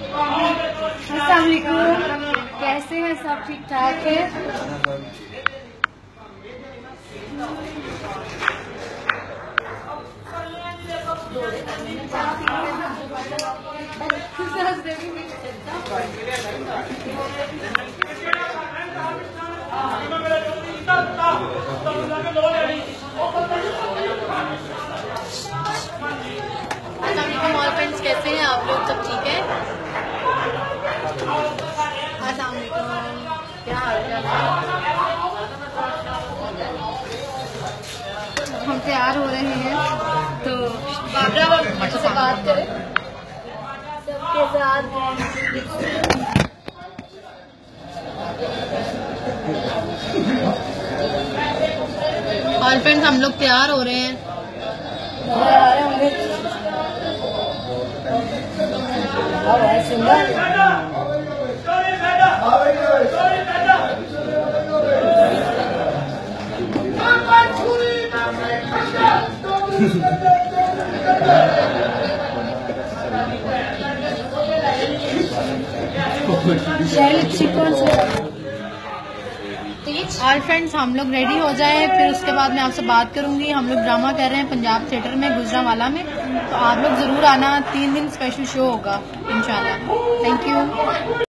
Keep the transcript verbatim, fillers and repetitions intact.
अस्सलाम वालेकुम, कैसे हैं सब? ठीक ठाक है? ऑल फ्रेंड्स, कैसे हैं आप लोग? सब ठीक है? अस्सलाम वालेकुम, क्या हाल चाल है? हम तैयार हो रहे हैं तो बाबरा से बात करें सबके साथ। ऑल फ्रेंड्स, हम लोग तैयार हो रहे हैं। ऑल फ्रेंड्स, हम लोग रेडी हो जाए, फिर उसके बाद मैं आपसे बात करूंगी। हम लोग ड्रामा कर रहे हैं पंजाब थिएटर में गुजरांवाला में, तो आप लोग जरूर आना। तीन दिन स्पेशल शो होगा इंशाल्लाह। Thank you.